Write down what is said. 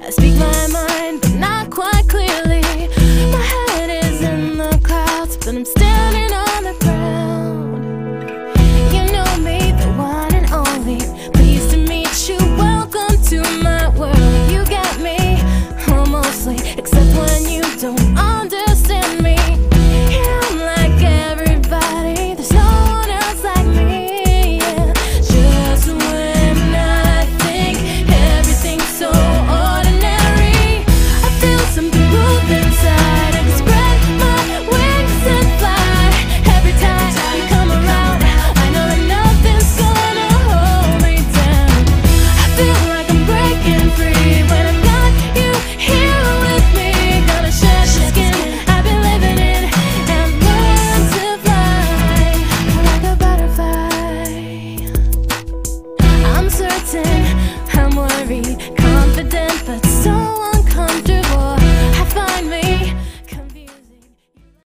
I speak my mind, but not quite clearly. My head is in the clouds, but I'm standing on the ground. You know me, the one and only. Pleased to meet you, welcome to my world. You got me, mostly, except when you don't understand me. Yeah, I'm like everybody, there's no one else like me. Yeah, just when I think everything's so ordinary, I feel something move inside. I can spread my wings and fly. Every time you come around, I know that nothing's gonna hold me down. I feel like I'm breaking free when I've got you here with me. Gonna shed the skin I've been living in and learn to fly like a butterfly. I'm certain, I'm worried, confident, but so